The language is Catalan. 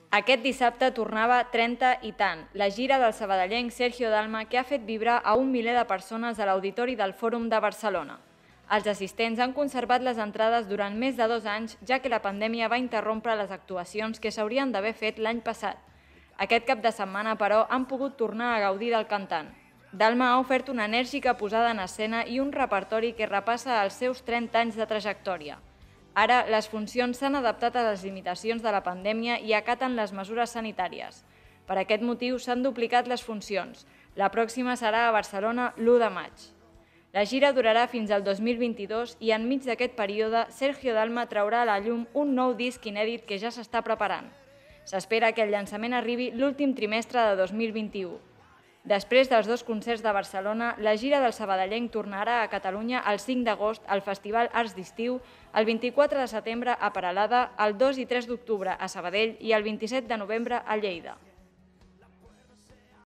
Aquest dissabte tornava 30 i tant, la gira del sabadellenc Sergio Dalma, que ha fet vibrar a un miler de persones a l'Auditori del Fòrum de Barcelona. Els assistents han conservat les entrades durant més de 2 anys, ja que la pandèmia va interrompre les actuacions que s'haurien d'haver fet l'any passat. Aquest cap de setmana, però, han pogut tornar a gaudir del cantant. Dalma ha ofert una enèrgica posada en escena i un repertori que repassa els seus 30 anys de trajectòria. Ara, les funcions s'han adaptat a les limitacions de la pandèmia i acaten les mesures sanitàries. Per aquest motiu s'han duplicat les funcions. La pròxima serà a Barcelona l'1 de maig. La gira durarà fins al 2022 i enmig d'aquest període Sergio Dalma traurà a la llum un nou disc inèdit que ja s'està preparant. S'espera que el llançament arribi l'últim trimestre de 2021. Després dels 2 concerts de Barcelona, la gira del sabadellenc tornarà a Catalunya el 5 d'agost al Festival Arts d'Estiu, el 24 de setembre a Peralada, el 2 i 3 d'octubre a Sabadell i el 27 de novembre a Lleida.